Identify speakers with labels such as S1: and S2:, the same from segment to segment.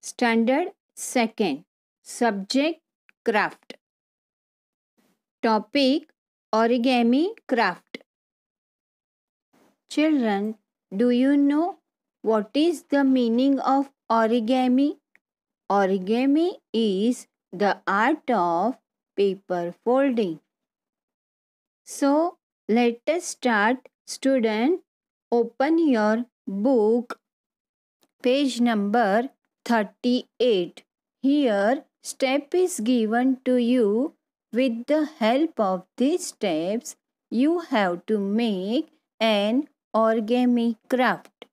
S1: Standard 2nd. Subject craft. Topic origami craft. Children, do you know what is the meaning of origami? Origami is the art of paper folding. So, let us start. Student, open your book, page number 38. Here, step is given to you. With the help of these steps, you have to make an origami craft.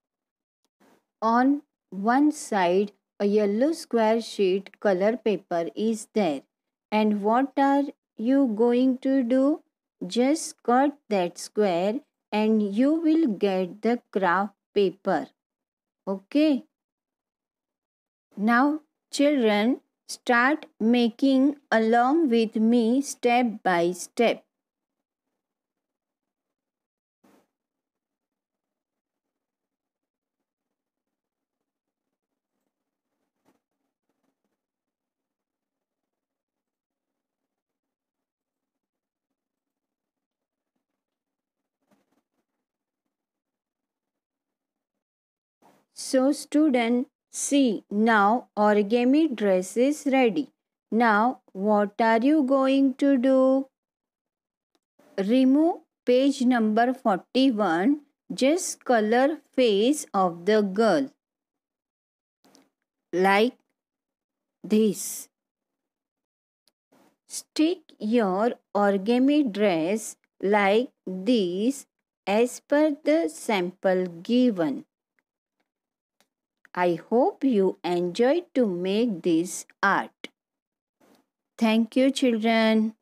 S1: On one side, a yellow square sheet color paper is there. And what are you going to do? Just cut that square and you will get the craft paper. Okay. Now, children, start making along with me step by step. So, student, see, now origami dress is ready. Now, what are you going to do? Remove page number 41. Just color face of the girl. Like this. Stick your origami dress like this as per the sample given. I hope you enjoyed to make this art. Thank you, children.